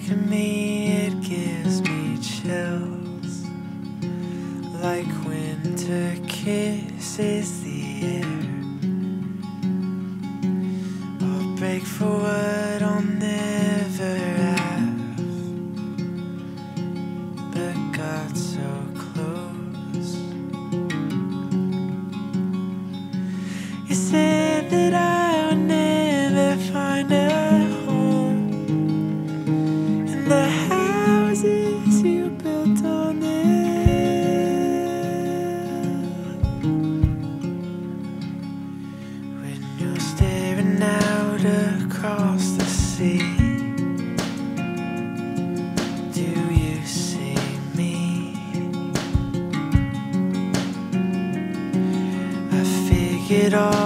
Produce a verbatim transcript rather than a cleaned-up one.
look at me, it gives me chills, like winter kisses the air. I'll break for what I'll never have, but got so close. You said that I would never find a home in the houses you built on it. When you're staring out across the sea, do you see me? I figured all